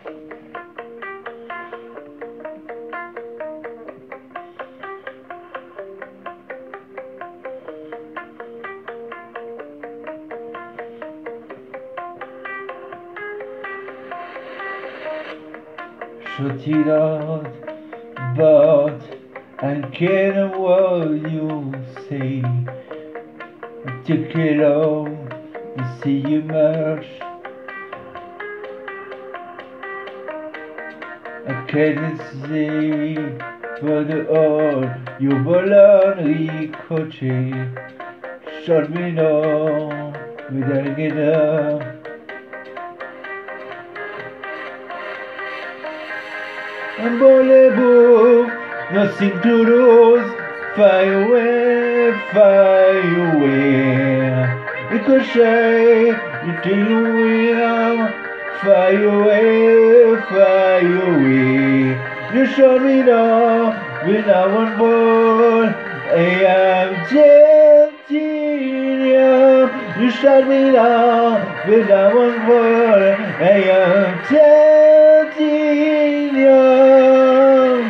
Shut it out, but I can't what you say. I took it all to see you merge. I can't say for the all you belong ricochet. Shut me down without get up. Unbelievable, nothing to lose. Fire away, fire away. Ricochet, you take away. Fire away, fire away. You shot me down with that one ball. I am Titanium. You shot me down with that one ball. I am Titanium.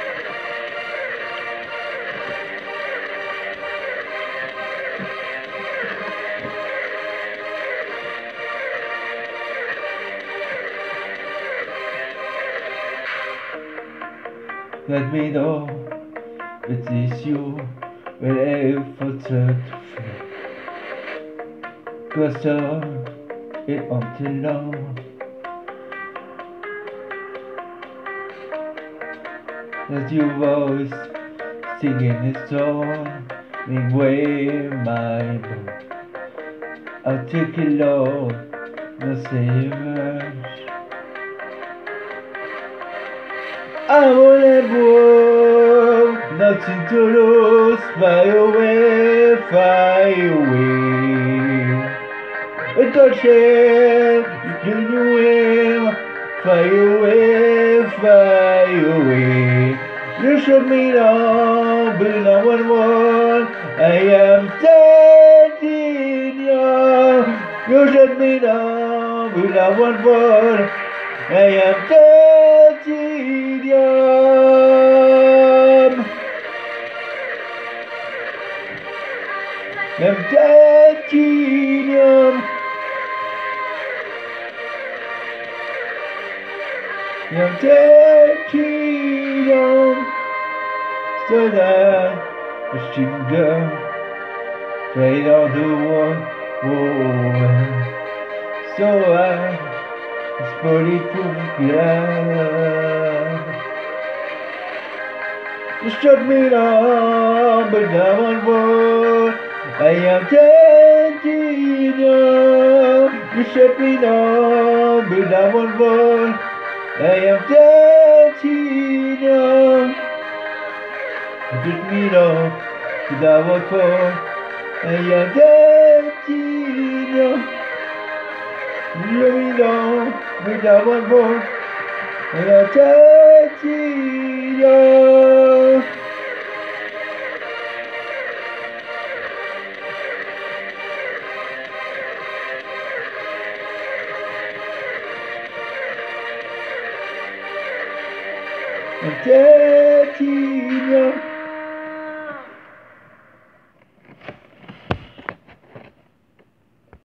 Let me know it is you wherever to feel. Cause it until now. That your voice singing a song in way my love. I'll take it low, no say a word. I'm on a boat, nothing to lose. Fly away, fly away. It's a shame, you can win. Fly away, fly away. You shot me down, but no one won. I am titanium. You shot me down, but no one won. I am titanium. I'm titanium. I'm titanium. So that the singer played on the wall. So it's bulletproof glass. You shot me down, but now I'm born. I am titanium. You shot me down, but now I'm born. I am titanium. You took me down, but now I'm born. I am titanium. You let me down, but now I'm born. I am titanium. I'm titanium.